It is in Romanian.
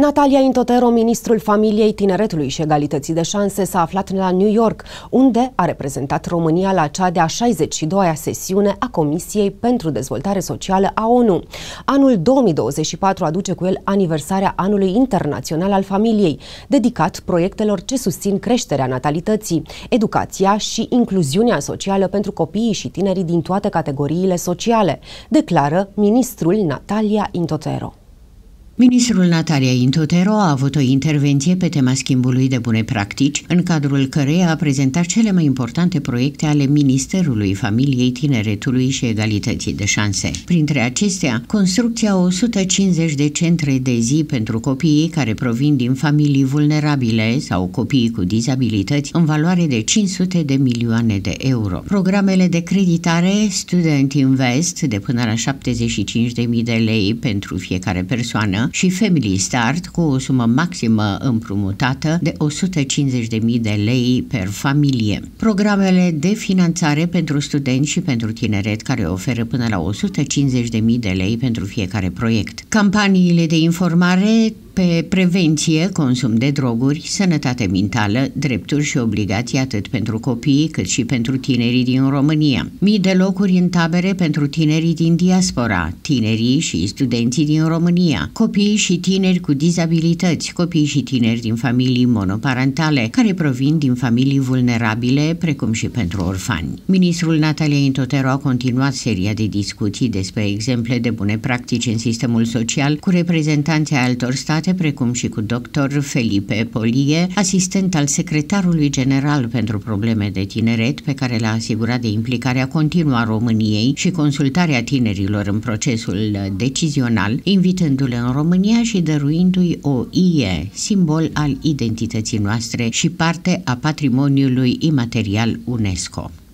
Natalia Intotero, ministrul Familiei, Tineretului și Egalității de Șanse, s-a aflat la New York, unde a reprezentat România la cea de-a 62-a sesiune a Comisiei pentru Dezvoltare Socială a ONU. Anul 2024 aduce cu el aniversarea Anului Internațional al Familiei, dedicat proiectelor ce susțin creșterea natalității, educația și incluziunea socială pentru copiii și tinerii din toate categoriile sociale, declară ministrul Natalia Intotero. Ministrul Natalia Intotero a avut o intervenție pe tema schimbului de bune practici, în cadrul căreia a prezentat cele mai importante proiecte ale Ministerului Familiei, Tineretului și Egalității de Șanse. Printre acestea, construcția 150 de centre de zi pentru copiii care provin din familii vulnerabile sau copiii cu dizabilități în valoare de 500 de milioane de euro. Programele de creditare Student Invest de până la 75.000 de lei pentru fiecare persoană și Family Start cu o sumă maximă împrumutată de 150.000 de lei per familie. Programele de finanțare pentru studenți și pentru tineret care oferă până la 150.000 de lei pentru fiecare proiect. Campaniile de informare pe prevenție, consum de droguri, sănătate mentală, drepturi și obligații atât pentru copii cât și pentru tinerii din România. Mii de locuri în tabere pentru tinerii din diaspora, tinerii și studenții din România, copii și tineri cu dizabilități, copii și tineri din familii monoparentale care provin din familii vulnerabile, precum și pentru orfani. Ministrul Natalia Intotero a continuat seria de discuții despre exemple de bune practici în sistemul social cu reprezentanții altor state, precum și cu dr. Felipe Polie, asistent al secretarului general pentru probleme de tineret, pe care l-a asigurat de implicarea continuă a României și consultarea tinerilor în procesul decizional, invitându-le în România și dăruindu-i o ie, simbol al identității noastre și parte a patrimoniului imaterial UNESCO.